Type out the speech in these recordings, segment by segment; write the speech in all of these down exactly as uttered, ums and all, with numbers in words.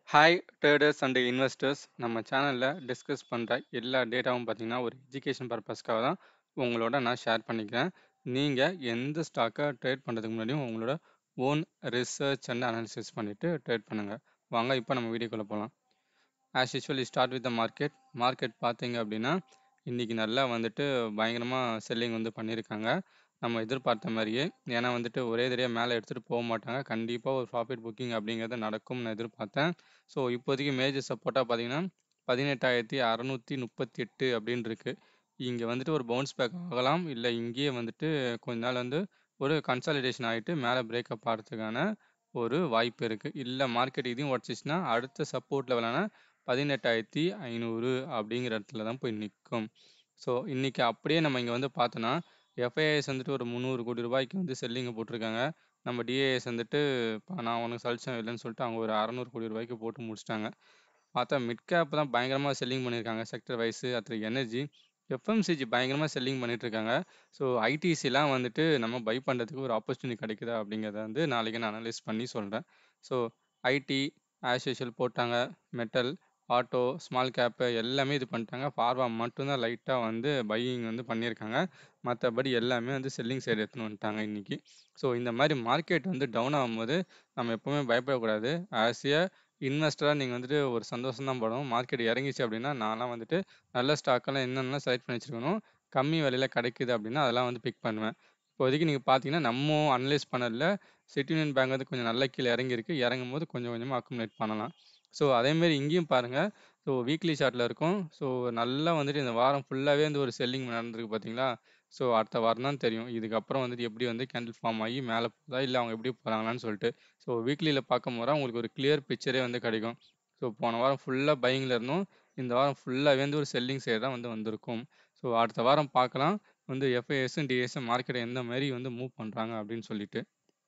Hi traders and investors. நம்ம சேனலில் discuss பண்ணுற எல்லா டேட்டாவும் பார்த்தீங்கன்னா ஒரு எஜுகேஷன் பர்பஸ்க்காக தான் உங்களோட நான் ஷேர் பண்ணிக்கிறேன். நீங்கள் எந்த ஸ்டாக்கை ட்ரேட் பண்ணுறதுக்கு முன்னாடியும் உங்களோட ஓன் ரிசர்ச் அண்ட் அனாலிசிஸ் பண்ணிவிட்டு ட்ரேட் பண்ணுங்கள். வாங்க இப்போ நம்ம வீடியோக்குள்ளே போகலாம். As usual start with the market. Market பார்த்தீங்க அப்படின்னா இன்றைக்கி நல்லா வந்துட்டு பயங்கரமாக செல்லிங் வந்து பண்ணியிருக்காங்க. நம்ம எதிர்பார்த்த மாதிரியே. ஏன்னா வந்துட்டு ஒரே தடவையாக மேலே எடுத்துகிட்டு போக மாட்டாங்க. கண்டிப்பாக ஒரு ப்ராஃபிட் புக்கிங் அப்படிங்கிறது நடக்கும்னு நான் எதிர்பார்த்தேன். ஸோ இப்போதைக்கு மேஜர் சப்போர்ட்டாக பார்த்தீங்கன்னா பதினெட்டாயிரத்தி அறநூற்றி முப்பத்தி எட்டு அப்படின்னு இருக்குது. இங்கே வந்துட்டு ஒரு பவுன்ஸ் பேக் ஆகலாம், இல்லை இங்கேயே வந்துட்டு கொஞ்ச நாள் வந்து ஒரு கன்சாலிடேஷன் ஆகிட்டு மேலே பிரேக்கப் ஆகிறதுக்கான ஒரு வாய்ப்பு இருக்குது. இல்லை மார்க்கெட் இதையும் உடச்சிச்சின்னா அடுத்த சப்போர்ட் லெவலான பதினெட்டாயிரத்தி ஐநூறு அப்படிங்கிற இடத்துல தான் போய் நிற்கும். ஸோ இன்றைக்கி அப்படியே நம்ம இங்கே வந்து பார்த்தோன்னா எஃப்ஐஎஸ் வந்துட்டு ஒரு முந்நூறு கோடி ரூபாய்க்கு வந்து செல்லிங்கை போட்டிருக்காங்க. நம்ம டிஏஎஸ் வந்துட்டு நான் உனக்கு சலிச்சம் இல்லைன்னு சொல்லிட்டு அவங்க ஒரு அறநூறு கோடி ரூபாய்க்கு போட்டு முடிச்சிட்டாங்க. பார்த்தா மிட் கேப் தான் பயங்கரமாக செல்லிங் பண்ணியிருக்காங்க. செக்டர் வைஸு அத்தனை எனர்ஜி எஃப்எம்சிஜி பயங்கரமாக செல்லிங் பண்ணிட்டு இருக்காங்க. ஸோ ஐடிசிலாம் வந்துட்டு நம்ம பை பண்ணுறதுக்கு ஒரு ஆப்பர்ச்சுனிட்டி கிடைக்குதா அப்படிங்கிறத வந்து நாளைக்கு நான் அனலைஸ் பண்ணி சொல்கிறேன். ஸோ ஐடி ஆஸ் யூஷுவல் போட்டாங்க. மெட்டல், ஆட்டோ, ஸ்மால் கேப்பு எல்லாமே இது பண்ணிட்டாங்க. ஃபார்மா மட்டும்தான் லைட்டாக வந்து பையிங் வந்து பண்ணியிருக்காங்க. மற்றபடி எல்லாமே வந்து செல்லிங் சைடு எடுத்துன்னு வந்துட்டாங்க இன்றைக்கி. ஸோ இந்த மாதிரி மார்க்கெட் வந்து டவுன் ஆகும்போது நம்ம எப்போவுமே பயப்படக்கூடாது. ஆஸ் ஏ இன்வெஸ்டராக நீங்கள் வந்துட்டு ஒரு சந்தோஷம் தான் படும். மார்க்கெட் இறங்கிச்சு அப்படின்னா நான்லாம் வந்துட்டு நல்ல ஸ்டாக்கெல்லாம் என்னென்னலாம் செலக்ட் பண்ணி வச்சுருக்கணும், கம்மி விலையில் கிடைக்குது அப்படின்னா அதெல்லாம் வந்து பிக் பண்ணுவேன். இப்போதைக்கு நீங்கள் பார்த்தீங்கன்னா நம்ம அனலைஸ் பண்ணதில் சிட்டி யூனியன் பேங்க் வந்து கொஞ்சம் நல்ல கீழே இறங்கியிருக்கு. இறங்கும் போது கொஞ்சம் கொஞ்சமாக அக்குமுலேட் பண்ணலாம். ஸோ அதேமாரி இங்கேயும் பாருங்கள். ஸோ வீக்லி சார்ட்டில் இருக்கும். ஸோ நல்லா வந்துட்டு இந்த வாரம் ஃபுல்லாகவே வந்து ஒரு செல்லிங் நடந்திருக்கு பார்த்தீங்களா. ஸோ அடுத்த வாரம் தான் தெரியும் இதுக்கப்புறம் வந்துட்டு எப்படி வந்து கேண்டில் ஃபார்ம் ஆகி மேலே போதா இல்லை அவங்க எப்படி போகிறாங்களான்னு சொல்லிட்டு. ஸோ வீக்லியில் பார்க்கும் போது உங்களுக்கு ஒரு கிளியர் பிக்சரே வந்து கிடைக்கும். ஸோ போன வாரம் ஃபுல்லாக பையிங்கில் இருந்தோம். இந்த வாரம் ஃபுல்லாகவே வந்து ஒரு செல்லிங் சைடு தான் வந்து வந்திருக்கும். ஸோ அடுத்த வாரம் பார்க்கலாம் வந்து எஃப்ஐஎஸும் டிஎஸும் மார்க்கெட்டை எந்த மாதிரி வந்து மூவ் பண்ணுறாங்க அப்படின்னு சொல்லிட்டு.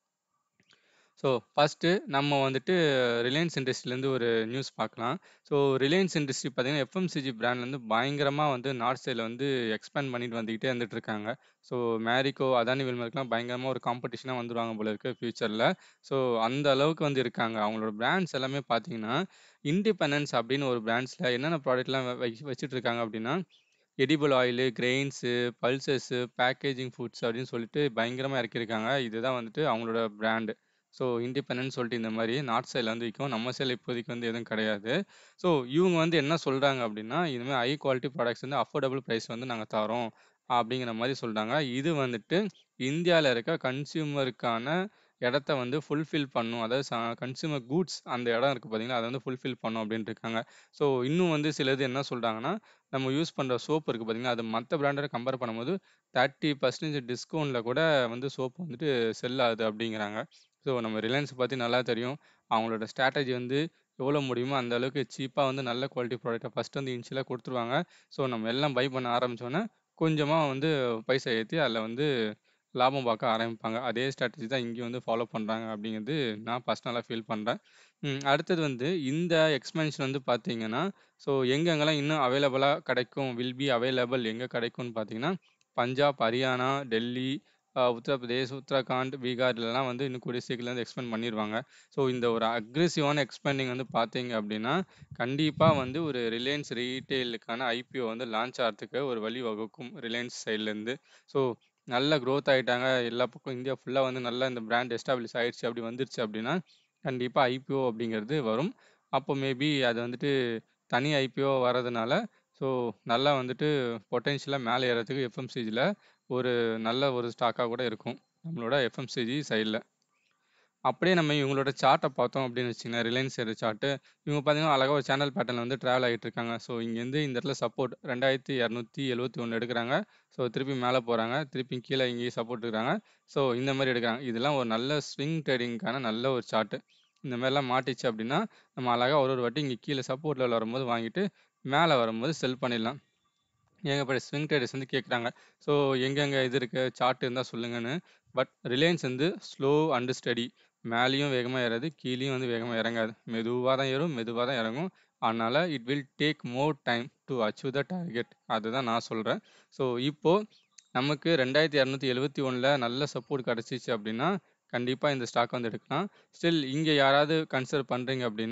ஸோ ஃபஸ்ட்டு நம்ம வந்துட்டு ரிலையன்ஸ் இண்டஸ்ட்ரியிலேருந்து ஒரு நியூஸ் பார்க்கலாம். ஸோ ரிலையன்ஸ் இண்டஸ்ட்ரி பார்த்தீங்கன்னா எஃப்எம்சிஜி பிராண்ட்லேருந்து பயங்கரமாக வந்து நார்த் சைடில் வந்து எக்ஸ்பேண்ட் பண்ணிட்டு வந்துக்கிட்டே வந்துட்டு இருக்காங்க. ஸோ மேரிக்கோ, அதானி வில்மருக்குலாம் பயங்கரமாக ஒரு காம்படிஷனாக வந்துடுவாங்க போல இருக்குது ஃப்யூச்சரில். ஸோ அந்த அளவுக்கு வந்து இருக்காங்க. அவங்களோட பிராண்ட்ஸ் எல்லாமே பார்த்தீங்கன்னா இண்டிபெண்டன்ஸ் அப்படின்னு ஒரு பிராண்ட்ஸில் என்னென்ன ப்ராடக்ட்லாம் வை வச்சுட்டு இருக்காங்க அப்படின்னா edible oil, grains, pulses, packaging foods அப்படின்னு சொல்லிட்டு பயங்கரமாக இறக்கியிருக்காங்க. இதுதான் வந்துட்டு அவங்களோட பிராண்டு. ஸோ இண்டிபெண்டன்ட் சொல்லிட்டு இந்த மாதிரி நார்த் சைடில் வந்து விற்கும். நம்ம சைடில் இப்போதைக்கு வந்து எதுவும் கிடையாது. ஸோ இவங்க வந்து என்ன சொல்கிறாங்க அப்படின்னா இனிமேல் ஹை குவாலிட்டி ப்ராடக்ட்ஸ் வந்து அஃபோர்டபுள் ப்ரைஸ் வந்து நாங்கள் தரோம் அப்படிங்கிற மாதிரி சொல்கிறாங்க. இது வந்துட்டு இந்தியாவில் இருக்க கன்சியூமருக்கான இடத்த வந்து ஃபுல்ஃபில் பண்ணும். அதாவது ச கன்சியூமர் கூட்ஸ் அந்த இடம் இருக்குது பார்த்தீங்களா, அதை வந்து ஃபுல்ஃபில் பண்ணும் அப்படின்ட்டு இருக்காங்க. ஸோ இன்னும் வந்து சில இது என்ன சொல்கிறாங்கன்னா நம்ம யூஸ் பண்ணுற சோப்பு இருக்குது பார்த்தீங்கன்னா, அது மற்ற பிராண்டோட கம்பேர் பண்ணும்போது தேர்ட்டி பர்சன்டேஜ் டிஸ்கவுண்ட்டில் கூட வந்து சோப்பு வந்துட்டு செல் ஆகுது அப்படிங்கிறாங்க. ஸோ நம்ம ரிலையன்ஸ் பற்றி நல்லா தெரியும். அவங்களோட ஸ்ட்ராட்டஜி வந்து எவ்வளோ முடியுமோ அந்த அளவுக்கு சீப்பாக வந்து நல்ல குவாலிட்டி ப்ராடக்ட்டை ஃபஸ்ட்டு வந்து இனிஷியலாக கொடுத்துருவாங்க. ஸோ நம்ம எல்லாம் பை பண்ண ஆரம்பித்தோன்னே கொஞ்சமாக வந்து பைசா ஏற்றி அதில் வந்து லாபம் பார்க்க ஆரம்பிப்பாங்க. அதே ஸ்ட்ராட்டஜி தான் இங்கேயும் வந்து ஃபாலோ பண்ணுறாங்க அப்படிங்கிறது நான் பர்சனலாக ஃபீல் பண்ணுறேன். ம் அடுத்தது வந்து இந்த எக்ஸ்பென்ஷன் வந்து பார்த்தீங்கன்னா, ஸோ எங்கெங்கெல்லாம் இன்னும் அவைலபிளாக கிடைக்கும், வில் பி அவைலபிள் எங்கே கிடைக்கும்னு பார்த்தீங்கன்னா, பஞ்சாப், ஹரியானா, டெல்லி, அ உத்தரப்பிரதேஷ், உத்தரகாண்ட், பீகார்லலாம் வந்து இன்னும் கூடிய சீக்கிரம் வந்து எக்ஸ்பேண்ட் பண்ணிருவாங்க. ஸோ இந்த ஒரு அக்ரெசிவான எக்ஸ்பேண்டிங் வந்து பார்த்தீங்க அப்படின்னா, கண்டிப்பாக வந்து ஒரு ரிலையன்ஸ் ரீட்டெயிலுக்கான ஐபிஓ வந்து லான்ச் ஆகிறதுக்கு ஒரு வழி வகுக்கும் ரிலையன்ஸ் சைட்லேருந்து. ஸோ நல்ல க்ரோத் ஆகிட்டாங்க. எல்லா பக்கம் இந்தியா ஃபுல்லாக வந்து நல்லா இந்த பிராண்ட் எஸ்டாப்ளிஷ் ஆயிடுச்சு அப்படி வந்துருச்சு அப்படின்னா, கண்டிப்பாக ஐபிஓ அப்படிங்கிறது வரும். அப்போ மேபி அது வந்துட்டு தனி ஐபிஓ வரதுனால ஸோ நல்லா வந்துட்டு பொட்டென்ஷியலாக மேலே ஏறதுக்கு எஃப்எம்சிஜியில் ஒரு நல்ல ஒரு ஸ்டாக்காக கூட இருக்கும் நம்மளோட எஃப்எம்சிஜி சைடில். அப்படியே நம்ம இவங்களோட சார்ட்டை பார்த்தோம் அப்படின்னு வச்சுக்கோங்களேன், ரிலையன்ஸ் ஏற சார்ட்டு. இவங்க பார்த்தீங்கன்னா அழகாக ஒரு சேனல் பேட்டர்னில் வந்து ட்ராவல் ஆகிட்டு இருக்காங்க. ஸோ இங்கேருந்து இந்த இடத்துல சப்போர்ட் ரெண்டாயிரத்தி இரநூத்தி எழுபத்தி ஒன்று எடுக்கிறாங்க. ஸோ திருப்பி மேலே போகிறாங்க, திருப்பி கீழே இங்கேயும் சப்போர்ட் இருக்கிறாங்க. ஸோ இந்த மாதிரி எடுக்கிறாங்க. இதெல்லாம் ஒரு நல்ல ஸ்விங் ட்ரேடிங்க்கான நல்ல ஒரு சார்ட்டு. இந்த மாதிரிலாம் மாட்டிச்சு அப்படின்னா நம்ம அழகாக ஒரு ஒரு வாட்டி இங்கே கீழே சப்போர்ட் லெவல் வரும்போது வாங்கிட்டு மேலே வரும்போது செல் பண்ணிடலாம். ஏகப்பட்ட ஸ்விங் ட்ரேடர்ஸ் வந்து கேட்குறாங்க. ஸோ எங்கெங்கே இது இருக்குது சார்ட் இருந்தால் சொல்லுங்கன்னு. பட் ரிலையன்ஸ் வந்து ஸ்லோ அண்டு ஸ்டடி. மேலேயும் வேகமாக ஏறாது, கீழேயும் வந்து வேகமாக இறங்காது. மெதுவாக தான் ஏறும், மெதுவாக தான் இறங்கும். அதனால் it will take more time to achieve the target. அதுதான் நான் சொல்கிறேன். ஸோ இப்போது நமக்கு ரெண்டாயிரத்தி இரநூத்தி எழுபத்தி ஒன்றில் நல்ல சப்போர்ட் கிடச்சிச்சு அப்படின்னா கண்டிப்பாக இந்த ஸ்டாக் வந்து எடுக்கலாம். ஸ்டில் இங்கே யாராவது கன்சிடர் பண்ணுறீங்க அப்படின்னா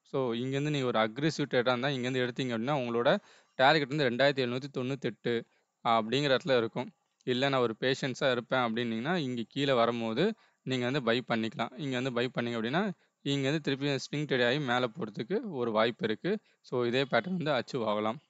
ஸோ இங்கேருந்து நீங்கள் ஒரு அக்ரெசிவ் ட்ரேடாக இருந்தால் இங்கேருந்து எடுத்தீங்க அப்படின்னா உங்களோட டார்கெட் வந்து ரெண்டாயிரத்தி எழுநூற்றி தொண்ணூத்தெட்டு அப்படிங்கிற இடத்துல இருக்கும். இல்லை நான் ஒரு பேஷன்ஸாக இருப்பேன் அப்படின்னீங்கன்னா இங்கே கீழே வரும்போது நீங்கள் வந்து பை பண்ணிக்கலாம். இங்கே வந்து பை பண்ணிங்க அப்படின்னா இங்கேருந்து திருப்பி ஸ்விங் ட்ரேட் ஆகி மேலே போகிறதுக்கு ஒரு வாய்ப்பு இருக்குது. ஸோ இதே பேட்டர்ன் வந்து அச்சீவ் ஆகலாம்.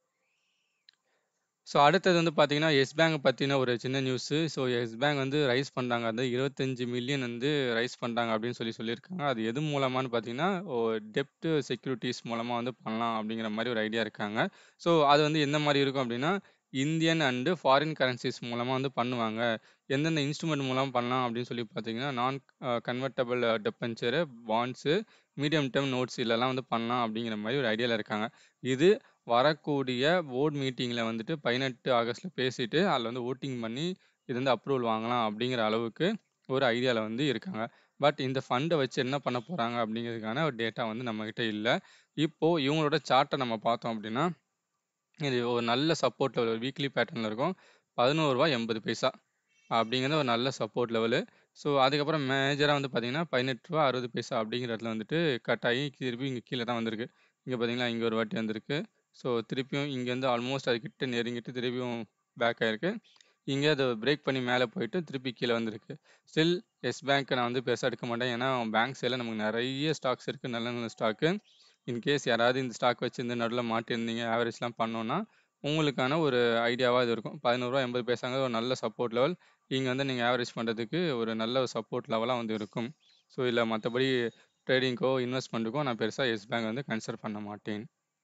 ஸோ அடுத்தது வந்து பார்த்தீங்கன்னா, YesBank பத்தின ஒரு சின்ன நியூஸு. ஸோ YesBank வந்து ரைஸ் பண்றாங்க. அது இருபத்தி ஐந்து மில்லியன் வந்து ரைஸ் பண்றாங்க அப்படின்னு சொல்லி சொல்லியிருக்காங்க. அது எது மூலமான்னு பார்த்தீங்கன்னா, ஓ டெப்ட் செக்யூரிட்டீஸ் மூலமா வந்து பண்ணலாம் அப்படிங்கிற மாரி ஒரு ஐடியா இருக்காங்க. ஸோ அது வந்து எந்த மாரி இருக்கும் அப்படின்னா, இந்தியன் அண்டு ஃபாரின் கரன்சிஸ் மூலமா வந்து பண்ணுவாங்க. எந்தெந்த இன்ஸ்ட்ருமெண்ட் மூலமா பண்ணலாம் அப்படின்னு சொல்லி பார்த்தீங்கன்னா, நான் அ convertible debenture, bonds, medium term notes இதுலலாம் வந்து பண்ணலாம் அப்படிங்கிற மாரி ஒரு ஐடியால இருக்காங்க. இது வரக்கூடிய போர்ட் மீட்டிங்கில் வந்துட்டு பதினெட்டு ஆகஸ்ட்டில் பேசிட்டு அதில் வந்து ஓட்டிங் பண்ணி இது வந்து அப்ரூவல் வாங்கலாம் அப்படிங்கிற அளவுக்கு ஒரு ஐடியாவில் வந்து இருக்காங்க. பட் இந்த ஃபண்டை வச்சு என்ன பண்ண போகிறாங்க அப்படிங்கிறதுக்கான ஒரு டேட்டா வந்து நம்மக்கிட்ட இல்லை. இப்போது இவங்களோட சார்ட்டை நம்ம பார்த்தோம் அப்படின்னா இது ஒரு நல்ல சப்போர்ட் லெவல் ஒரு வீக்லி பேட்டர்னில் இருக்கும். பதினோரு ரூபாய் எண்பது பைசா அப்படிங்கிறது ஒரு நல்ல சப்போர்ட் லெவலு. ஸோ அதுக்கப்புறம் மேஜராக வந்து பார்த்தீங்கன்னா பதினெட்டு ரூபாய் அறுபது பைசா அப்படிங்கிற இடத்துல வந்துட்டு கட் ஆகி திருப்பி இங்கே கீழே தான் வந்திருக்கு. இங்கே பார்த்தீங்கன்னா இங்கே ஒரு வாட்டி வந்திருக்கு. ஸோ திருப்பியும் இங்கேருந்து ஆல்மோஸ்ட் அதுக்கிட்ட நெருங்கிட்டு திருப்பியும் பேக் ஆயிருக்கு. இங்கே அது பிரேக் பண்ணி மேலே போயிட்டு திருப்பி கீழே வந்திருக்கு. ஸ்டில் எஸ் பேங்க் நான் வந்து பெருசாக எடுக்க மாட்டேன். ஏன்னா பேங்க் சைடில் நமக்கு நிறைய ஸ்டாக்ஸ் இருக்குது, நல்ல நல்ல ஸ்டாக்கு. இன்கேஸ் யாராவது இந்த ஸ்டாக் வச்சிருந்து நடுவில் மாட்டியிருந்தீங்க ஆவரேஜ்லாம் பண்ணோன்னா உங்களுக்கான ஒரு ஐடியாவாக இது இருக்கும். பதினோரு ரூபாய் எண்பது பைசாங்கிறது ஒரு நல்ல சப்போர்ட் லெவல். இங்கே வந்து நீங்கள் ஆவரேஜ் பண்ணுறதுக்கு ஒரு நல்ல ஒரு சப்போர்ட் லெவலாக வந்து இருக்கும். ஸோ இதில் மற்றபடி ட்ரேடிங்க்கோ இன்வெஸ்ட்மெண்ட்டுக்கோ நான் பெருசாக எஸ் பேங்க் வந்து கன்சிடர் பண்ண மாட்டேன்.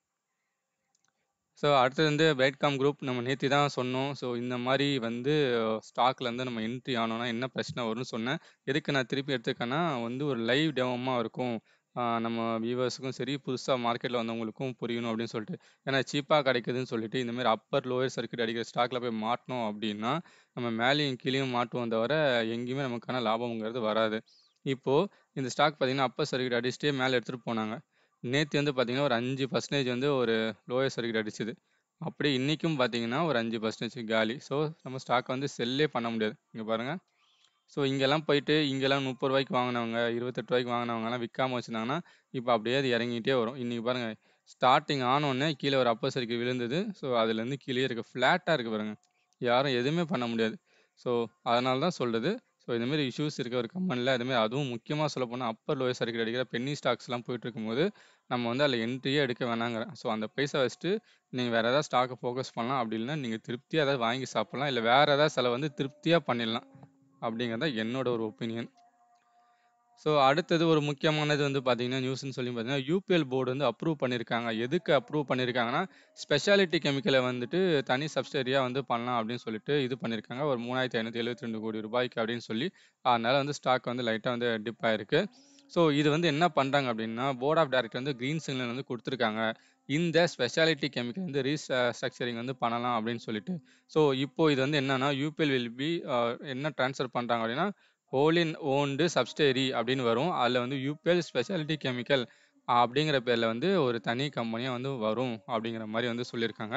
ஸோ அடுத்தது வந்து பிரைட்காம் குரூப் நம்ம நேற்று தான் சொன்னோம். ஸோ இந்த மாதிரி வந்து ஸ்டாக்ல இருந்து நம்ம என்ட்ரி ஆனோம்னா என்ன பிரச்சனை வரும்னு சொன்னேன். எதுக்கு நான் திருப்பி எடுத்துக்கேன்னா வந்து ஒரு லைவ் டெமோமா இருக்கும். ஆஹ் நம்ம வியூவர்ஸுக்கும் சரி புதுசாக மார்க்கெட்டில் வந்தவங்களுக்கும் புரியணும் அப்படின்னு சொல்லிட்டு. ஏன்னா சீப்பாக கிடைக்குதுன்னு சொல்லிட்டு இந்த மாதிரி அப்பர் லோயர் சர்க்கிட் அடிக்கிற ஸ்டாக்ல போய் மாட்டினோம் அப்படின்னா நம்ம மேலேயும் கீழேயும் மாட்டுவோம் தவிர எங்கேயுமே நமக்கான லாபம்ங்கிறது வராது. இப்போ இந்த ஸ்டாக் பார்த்தீங்கன்னா அப்பர் சர்க்கிட் அடிச்சுட்டே மேலே எடுத்துகிட்டு போனாங்க. நேற்று வந்து பார்த்தீங்கன்னா ஒரு அஞ்சு பர்சன்டேஜ் வந்து ஒரு லோயர் சர்க்கிட் அடிச்சுது. அப்படியே இன்னைக்கும் பார்த்தீங்கன்னா ஒரு அஞ்சு பர்சன்டேஜ் காலி. ஸோ நம்ம ஸ்டாக் வந்து செல்லே பண்ண முடியாது. இங்கே பாருங்க. ஸோ இங்கெல்லாம் போயிட்டு இங்கெல்லாம் முப்பது ரூபாய்க்கு வாங்கினவங்க இருபத்தெட்டு ரூபாய்க்கு வாங்கினவங்கலாம் விற்காம வச்சுருந்தாங்கன்னா இப்போ அப்படியே அது இறங்கிட்டே வரும். இன்னைக்கு பாருங்க ஸ்டார்டிங் ஆனோடனே கீழே ஒரு அப்பர் சர்க்கிள் விழுந்தது. ஸோ அதுலேருந்து கீழே இருக்கு ஃப்ளாட்டாக இருக்குது பாருங்க. யாரும் எதுவுமே பண்ண முடியாது. ஸோ அதனால தான் சொல்கிறது. ஸோ இந்தமாரி இஷ்யூஸ் இருக்க ஒரு கம்பெனியில் அதுமாரி அதுவும் முக்கியமாக சொல்ல போனால் அப்பர் லோயர் சர்க்கிள் அடிக்கிற பென்னி ஸ்டாக்ஸ்லாம் போயிட்டு இருக்கும்போது நம்ம வந்து அதில் என்ட்ரியே எடுக்க வேணாங்கிறேன். ஸோ அந்த பைசா வச்சுட்டு நீங்கள் வேறு ஏதாவது ஸ்டாக்கை ஃபோக்கஸ் பண்ணலாம். அப்படி இல்லைன்னா நீங்கள் திருப்தியாக ஏதாவது வாங்கி சாப்பிட்லாம். இல்லை வேறு ஏதாவது செலவு வந்து திருப்தியாக பண்ணிடலாம் அப்படிங்கிறது தான் என்னோட ஒரு ஒப்பீனியன். ஸோ அடுத்தது ஒரு முக்கியமானது வந்து பார்த்தீங்கன்னா நியூஸ்ன்னு சொல்லி பார்த்தீங்கன்னா யூபிஎல் போர்டு வந்து அப்ரூவ் பண்ணியிருக்காங்க. எதுக்கு அப்ரூவ் பண்ணியிருக்காங்கன்னா ஸ்பெஷாலிட்டி கெமிக்கலை வந்துட்டு தனி சப்சிடரியாக வந்து பண்ணலாம் அப்படின்னு சொல்லிட்டு இது பண்ணியிருக்காங்க. ஒரு மூணாயிரத்தி ஐநூற்றி எழுபத்தி ரெண்டு கோடி ரூபாய்க்கு அப்படின்னு சொல்லி அதனால வந்து ஸ்டாக் வந்து லைட்டாக வந்து டிப் ஆயிருக்கு. ஸோ இது வந்து என்ன பண்ணுறாங்க அப்படின்னா போர்ட் ஆஃப் டைரக்டர் வந்து க்ரீன் சிக்னல் வந்து கொடுத்துருக்காங்க. இந்த ஸ்பெஷாலிட்டி கெமிக்கல் வந்து ரீஸ்ட்ரக்சரிங் வந்து பண்ணலாம் அப்படின்னு சொல்லிட்டு. ஸோ இப்போ இது வந்து என்னன்னா யூபிஎல் வில் பி என்ன ட்ரான்ஸ்ஃபர் பண்ணுறாங்க அப்படின்னா ஹோலின் ஓன்டு சப்ஸ்டேரி அப்படின்னு வரும். அதில் வந்து யூபிஎல் ஸ்பெஷாலிட்டி கெமிக்கல் அப்படிங்கிற பேரில் வந்து ஒரு தனி கம்பெனியாக வந்து வரும் அப்படிங்கிற மாதிரி வந்து சொல்லியிருக்காங்க.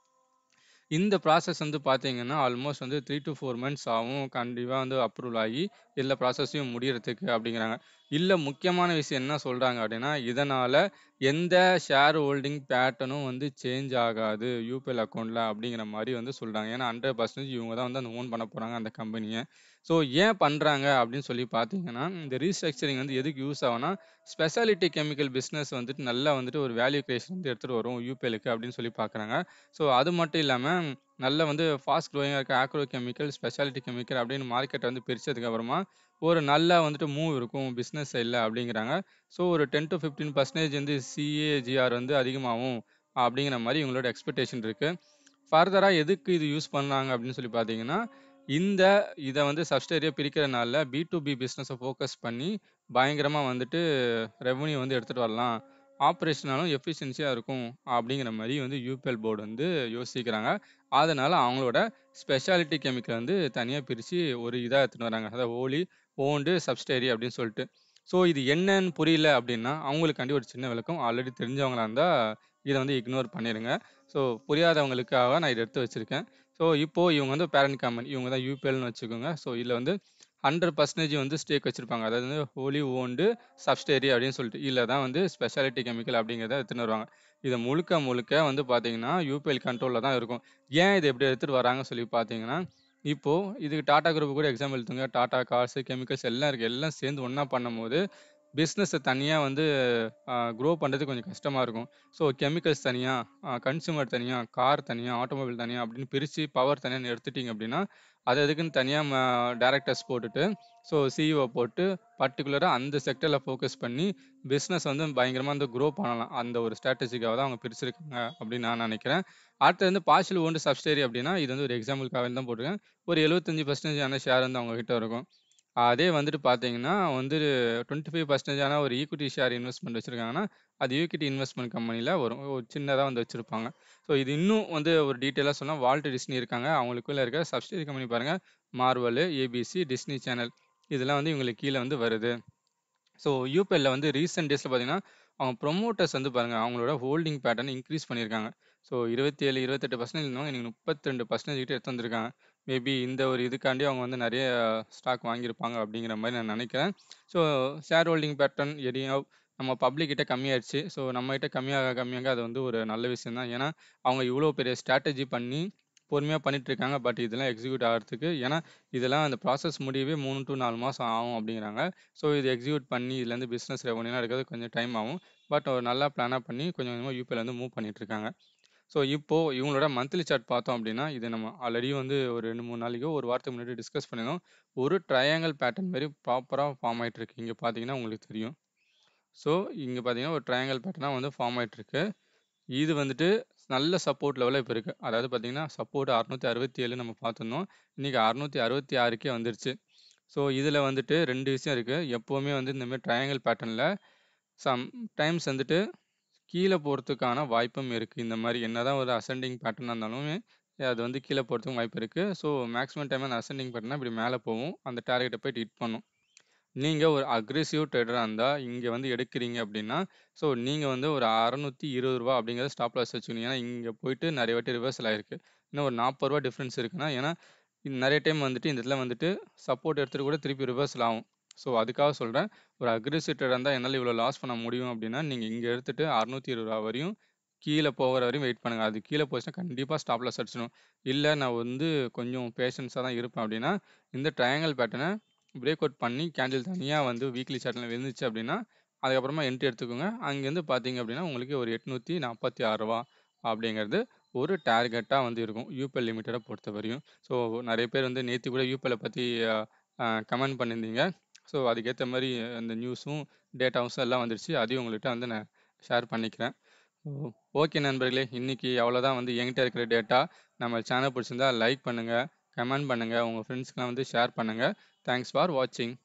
இந்த ப்ராசஸ் வந்து பார்த்தீங்கன்னா ஆல்மோஸ்ட் வந்து த்ரீ டு ஃபோர் மந்த்ஸ் ஆகும். கண்டிப்பாக வந்து அப்ரூவல் ஆகி எல்லா ப்ராசஸையும் முடியறதுக்கு அப்படிங்கிறாங்க. இல்லை முக்கியமான விஷயம் என்ன சொல்கிறாங்க அப்படின்னா இதனால் எந்த ஷேர் ஹோல்டிங் பேட்டர்னும் வந்து சேஞ்ச் ஆகாது யூபிஎல் அக்கௌண்ட்டில் அப்படிங்கிற மாதிரி வந்து சொல்கிறாங்க. ஏன்னா ஹண்ட்ரட் பர்சன்டேஜ் இவங்க தான் வந்து அந்த ஓன் பண்ண போகிறாங்க அந்த கம்பெனியை. ஸோ ஏன் பண்ணுறாங்க அப்படின்னு சொல்லி பார்த்தீங்கன்னா இந்த ரீஸ்ட்ரக்சரிங் வந்து எதுக்கு யூஸ் ஆகும்னா ஸ்பெஷாலிட்டி கெமிக்கல் பிஸ்னஸ் வந்துட்டு நல்லா வந்துட்டு ஒரு வேல்யூ கிரியேஷன் வந்து எடுத்துகிட்டு வரும் யூபிஎலுக்கு அப்படின்னு சொல்லி பார்க்குறாங்க. ஸோ அது மட்டும் இல்லாமல் நல்ல வந்து ஃபாஸ்ட் க்ரோயிங்காக இருக்க ஆக்ரோ கெமிக்கல் ஸ்பெஷாலிட்டி கெமிக்கல் அப்படின்னு மார்க்கெட்டை வந்து பிரித்ததுக்கு அப்புறமா ஒரு நல்ல வந்துட்டு மூவ் இருக்கும் பிஸ்னஸ் சைடில் அப்படிங்கிறாங்க. ஸோ ஒரு டென் டு ஃபிஃப்டீன் பர்சன்டேஜ் வந்து சிஏஜிஆர் வந்து அதிகமாகும் அப்படிங்கிற மாதிரி இவங்களோட எக்ஸ்பெக்டேஷன் இருக்குது. ஃபர்தராக எதுக்கு இது யூஸ் பண்ணாங்க அப்படின்னு சொல்லி பார்த்தீங்கன்னா இந்த இதை வந்து சப்ஸ்டேரியை பிரிக்கிறதுனால பி டு பி பிஸ்னஸை ஃபோக்கஸ் பண்ணி பயங்கரமாக வந்துட்டு ரெவன்யூ வந்து எடுத்துகிட்டு வரலாம். ஆப்ரேஷனாலும் எஃபிஷியன்சியாக இருக்கும் அப்படிங்கிற மாதிரி வந்து யூபிஎல் போர்டு வந்து யோசிக்கிறாங்க. அதனால் அவங்களோட ஸ்பெஷாலிட்டி கெமிக்கல் வந்து தனியாக பிரித்து ஒரு இதாக எடுத்துகிட்டு வராங்க. அதாவது ஹோலி ஓன்டு சப்ஸ்டேரி அப்படின்னு சொல்லிட்டு. ஸோ இது என்னன்னு புரியல அப்படின்னா அவங்களுக்காண்டி ஒரு சின்ன விளக்கம். ஆல்ரெடி தெரிஞ்சவங்களா இருந்தால் இதை வந்து இக்னோர் பண்ணிடுங்க. ஸோ புரியாதவங்களுக்காக நான் இதை எடுத்து வச்சுருக்கேன். ஸோ இப்போது இவங்க வந்து பேரண்ட் கம்பெனி இவங்க தான் யூபிஎல்னு வச்சுக்கோங்க. ஸோ இதில் வந்து ஹண்ட்ரட் பர்சன்டேஜ் வந்து ஸ்டேக் வச்சிருப்பாங்க. அதாவது வந்து ஹோலி ஓன்டு சப்ஸ்டேரி அப்படின்னு சொல்லிட்டு இதில் தான் வந்து ஸ்பெஷாலிட்டி கெமிக்கல் அப்படிங்கிறத எடுத்துன்னு வருவாங்க. இதை முழுக்க முழுக்க வந்து பார்த்தீங்கன்னா யூபிஎல் கண்ட்ரோலில் தான் இருக்கும். ஏன் இதை எப்படி எடுத்துகிட்டு வராங்கன்னு சொல்லி பார்த்தீங்கன்னா, இப்போது இதுக்கு டாடா குரூப் கூட எக்ஸாம்பிள் எடுத்துங்க. டாடா கார்ஸ் கெமிக்கல்ஸ் எல்லாம் இருக்குது. எல்லாம் சேர்ந்து ஒன்றா பண்ணும்போது பிஸ்னஸை தனியாக வந்து க்ரோ பண்ணுறது கொஞ்சம் கஷ்டமாக இருக்கும். ஸோ கெமிக்கல்ஸ் தனியாக, கன்சூமர் தனியாக, கார் தனியாக, ஆட்டோமொபைல் தனியாக அப்படின்னு பிரித்து பவர் தனியாக எடுத்துட்டிங்க அப்படின்னா அது அதுக்குன்னு தனியாக டேரக்டர்ஸ் போட்டுட்டு ஸோ சிஇஓ போட்டு பர்டிகுலராக அந்த செக்டரில் ஃபோக்கஸ் பண்ணி பிஸ்னஸ் வந்து பயங்கரமாக வந்து க்ரோ பண்ணலாம். அந்த ஒரு ஸ்ட்ராட்டஜிக்காக தான் அவங்க பிரிச்சிருக்காங்க அப்படின்னு நான் நினைக்கிறேன். அடுத்து வந்து பார்ஷியல் ஓன்டு சப்ஸ்டேரி அப்படின்னா இது வந்து ஒரு எக்ஸாம்பிளுக்காக தான் போட்டிருக்கேன். ஒரு எழுபத்தஞ்சு பர்சன்டேஜ் ஆன ஷேர் வந்து அவங்க கிட்ட இருக்கும். அதே வந்துட்டு பார்த்தீங்கன்னா வந்து டுவெண்ட்டி ஃபைவ் பர்சன்டேஜான ஒரு ஈக்விட்டி ஷேர் இன்வெஸ்ட்மெண்ட் வச்சுருக்காங்கன்னா அது ஈக்விட்டி இன்வெஸ்ட்மெண்ட் கம்பெனியில் வரும். ஒரு சின்னதாக வந்து வச்சுருப்பாங்க. ஸோ இது இன்னும் வந்து ஒரு டீட்டெயிலாக சொன்னால் வால்ட் டிஸ்னி இருக்காங்க. அவங்களுக்குள்ளே இருக்க சப்சிடரி கம்பெனி பாருங்கள். மார்வல், ஏபிசி, டிஸ்னி சேனல் இதெல்லாம் வந்து இவங்களுக்கு கீழே வந்து வருது. ஸோ யூபிஎல்ல வந்து ரீசெண்ட் டேஸில் பார்த்தீங்கன்னா அவங்க ப்ரொமோட்டர்ஸ் வந்து பாருங்கள் அவங்களோட ஹோல்டிங் பேட்டர்ன் இன்க்ரீஸ் பண்ணியிருக்காங்க. ஸோ இருபத்தி ஏழு இருபத்தெட்டு பர்சன்டேஜ் இருந்தவங்க இன்றைக்கி முப்பத்தி ரெண்டு பர்சன்டேஜ் கிட்ட எடுத்து வந்திருக்காங்க. மேபி இந்த ஒரு இதுக்காண்டி அவங்க வந்து நிறைய ஸ்டாக் வாங்கியிருப்பாங்க அப்படிங்கிற மாதிரி நான் நினைக்கிறேன். ஸோ ஷேர் ஹோல்டிங் பேட்டர்ன் எதையும் நம்ம பப்ளிக் கிட்ட கம்மியாயிடுச்சு. ஸோ நம்ம கிட்ட கம்மியாக கம்மியாக அது வந்து ஒரு நல்ல விஷயம் தான். ஏன்னா அவங்க இவ்வளோ பெரிய ஸ்ட்ராட்டஜி பண்ணி பொறுமையாக பண்ணிட்டு இருக்காங்க. பட் இதெல்லாம் எக்ஸிக்யூட் ஆகிறதுக்கு ஏன்னா இதெல்லாம் அந்த ப்ராசஸ் முடியவே மூணு டு நாலு மாதம் ஆகும் அப்படிங்கிறாங்க. ஸோ இது எக்ஸிக்யூட் பண்ணி இதுலேருந்து பிஸ்னஸ் ரெவன்யூலாம் எடுக்கிறது கொஞ்சம் டைம் ஆகும். பட் ஒரு நல்லா பிளானாக பண்ணி கொஞ்சம் கொஞ்சமாக யூபிஎல் வந்து மூவ் பண்ணிட்டு இருக்காங்க. ஸோ இப்போது இவங்களோட மந்த்லி சார்ட் பார்த்தோம் அப்படின்னா இது நம்ம ஆல்ரெடி வந்து ஒரு ரெண்டு மூணு நாளைக்கோ ஒரு வாரத்துக்கு முன்னாடி டிஸ்கஸ் பண்ணியிருந்தோம். ஒரு ட்ரையாங்கிள் பேட்டர்ன் மாதிரி ப்ராப்பராக ஃபார்ம் ஆகிட்டு இருக்கு. இங்கே பார்த்தீங்கன்னா உங்களுக்கு தெரியும். ஸோ இங்கே பார்த்தீங்கன்னா ஒரு ட்ரையாங்கிள் பேட்டர்னாக வந்து ஃபார்ம் ஆகிட்டு இருக்கு. இது வந்துட்டு நல்ல சப்போர்ட் லெவலில் இப்போ இருக்குது. அதாவது பார்த்தீங்கன்னா சப்போர்ட் அறுநூற்றி அறுபத்தி ஏழு நம்ம பார்த்துருந்தோம். இன்றைக்கி அறுநூற்றி அறுபத்தி ஆறுக்கே வந்துருச்சு. ஸோ இதில் வந்துட்டு ரெண்டு விஷயம் இருக்குது. எப்போவுமே வந்து இந்தமாதிரி ட்ரையாங்கிள் பேட்டர்னில் சம் டைம்ஸ் வந்துட்டு கீழே போகிறதுக்கான வாய்ப்பும் இருக்குது. இந்த மாதிரி என்ன தான் ஒரு அசெண்டிங் பேட்டர்னாக இருந்தாலுமே அது வந்து கீழே போகிறதுக்கும் வாய்ப்பு இருக்குது. ஸோ மேக்ஸிமம் டைம் அந்த அசெண்டிங் பேட்டர்னா இப்படி மேலே போகும். அந்த டார்கெட்டை போய்ட்டு ஹிட் பண்ணும். நீங்கள் ஒரு அக்ரெசிவ் ட்ரேடராக இருந்தால் இங்கே வந்து எடுக்கிறீங்க அப்படின்னா ஸோ நீங்கள் வந்து ஒரு அறநூற்றி இருபது ரூபா அப்படிங்கிறத ஸ்டாப் லாஸ் வச்சுக்கணும். ஏன்னா இங்கே போயிட்டு நிறைய வாட்டி ரிவர்சல் ஆகிருக்கு. இன்னும் ஒரு நாற்பது ரூபா டிஃப்ரென்ஸ் இருக்குன்னா ஏன்னா நிறைய டைம் வந்துட்டு இந்த இடத்துல வந்துட்டு சப்போர்ட் எடுத்துகிட்டு கூட திருப்பி ரிவர்சல் ஆகும். ஸோ அதுக்காக சொல்கிறேன். ஒரு அக்ரெசிவ் ட்ரேடராக இருந்தால் என்னால் இவ்வளோ லாஸ் பண்ண முடியும் அப்படின்னா நீங்கள் இங்கே எடுத்துகிட்டு அறுநூற்றி இருபது ரூபா வரையும் கீழே போகிற வரையும் வெயிட் பண்ணுங்கள். அது கீழே போச்சுன்னா கண்டிப்பாக ஸ்டாப் லாஸ் அடிச்சிடும். இல்லை நான் வந்து கொஞ்சம் பேஷன்ஸாக தான் இருப்பேன் அப்படின்னா இந்த ட்ரையாங்கிள் பேட்டர்னை பிரேக் அவுட் பண்ணி கேண்டில் தனியாக வந்து வீக்லி சார்ட்டில் விழுந்துச்சு அப்படின்னா அதுக்கப்புறமா என்ட்ரி எடுத்துக்கோங்க. அங்கேருந்து பார்த்தீங்க அப்படின்னா உங்களுக்கு ஒரு எட்நூற்றி நாற்பத்தி ஆறு ரூபா அப்படிங்கிறது ஒரு டார்கெட்டாக வந்து இருக்கும் யூபிஎல் லிமிட்டடை பொறுத்த வரையும். ஸோ நிறைய பேர் வந்து நேற்று கூட யூபிஎல்லை பற்றி கமெண்ட் பண்ணியிருந்தீங்க. ஸோ அதுக்கேற்ற மாதிரி அந்த நியூஸும் டேட்டாவும் எல்லாம் வந்துருச்சு. அதையும் உங்கள்கிட்ட வந்து நான் ஷேர் பண்ணிக்கிறேன். ஓகே நண்பர்களே, இன்றைக்கி அவ்வளோதான் வந்து என்கிட்ட இருக்கிற டேட்டா. நம்ம சேனல் பிடிச்சிருந்தா லைக் பண்ணுங்கள், கமெண்ட் பண்ணுங்கள், உங்கள் ஃப்ரெண்ட்ஸ்க்கெலாம் வந்து ஷேர் பண்ணுங்கள். தேங்க்ஸ் ஃபார் வாட்சிங்.